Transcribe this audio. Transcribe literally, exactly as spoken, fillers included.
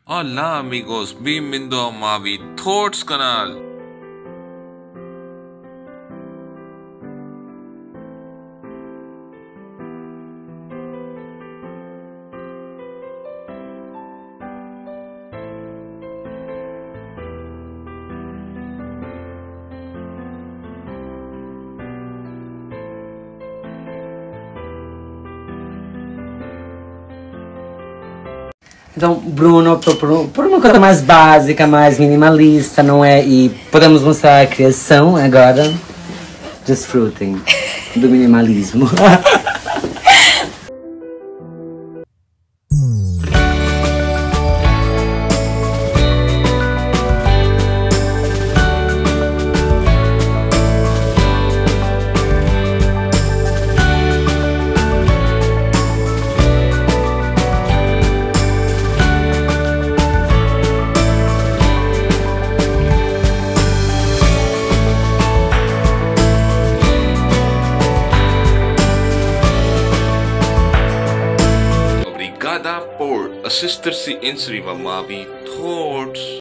Olá, amigos. Bem-vindo ao Mavi Thoughts canal. Então, Bruno optou por, por uma coisa mais básica, mais minimalista, não é? E podemos mostrar a criação agora. Desfrutem do minimalismo. Obrigada por assistir-se inscreva Mavi Thoughts.